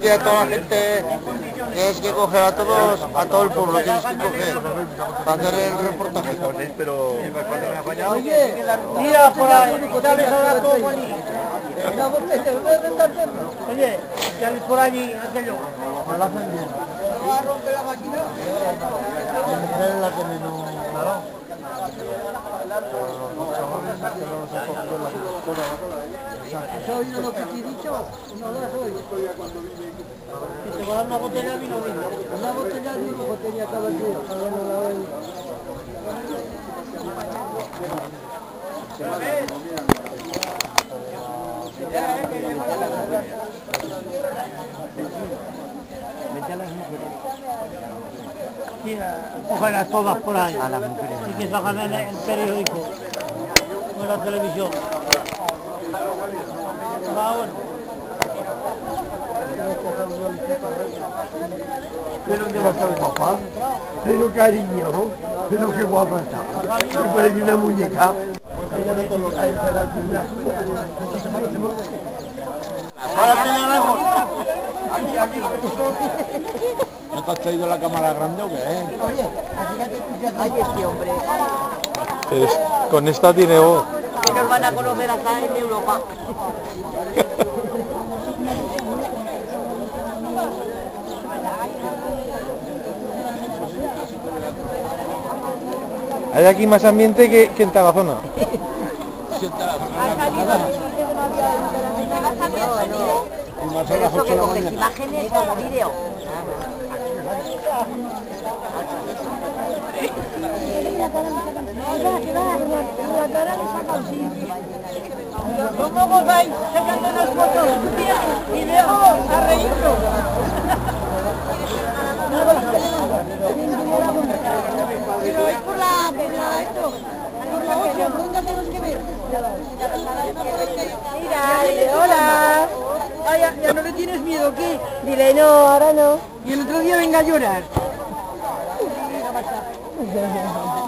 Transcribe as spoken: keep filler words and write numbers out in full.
Y a toda la gente tienes que coger a todos, a todo el pueblo, tienes que coger para hacer el reportaje. Pero... Oye, mira por ahí, dale ahora todo por allí. Oye, dale por allí, aquello. Me lo hacen bien. ¿No va a romper la máquina? Mi mujer es la que menos... Claro. ¿Has oído lo que te he dicho? No lo has oído. Que te va a dar una botella de vino vino. Una botella de vino, botella cada día. Cada uno la ve. Cógelas todas por ahí. A las mujeres. Y que salgan en el periódico. O en la televisión. Va, bueno. Pero ¿dónde va a estar el papá? Pero cariño, pero qué guapa está. Me parece una muñeca. Ahora te la dejo. Aquí, aquí. ¿No te has traído la cámara grande o qué? Oye, ay, este hombre. Es- con esta tiene voz. Que nos van a conocer acá en Europa. Hay aquí más ambiente que, que en Tarazona. Pero eso que coges imágenes o vídeo. ¿Cómo gozáis sacando las fotos? Y luego a reírnos. Pero es por la... por la... esto. Por la ocho, ¿dónde tenemos que ver? Mira, dile hola. Ah, ya, ya no le tienes miedo, ¿qué? Dile no, ahora no. Y el otro día venga a llorar.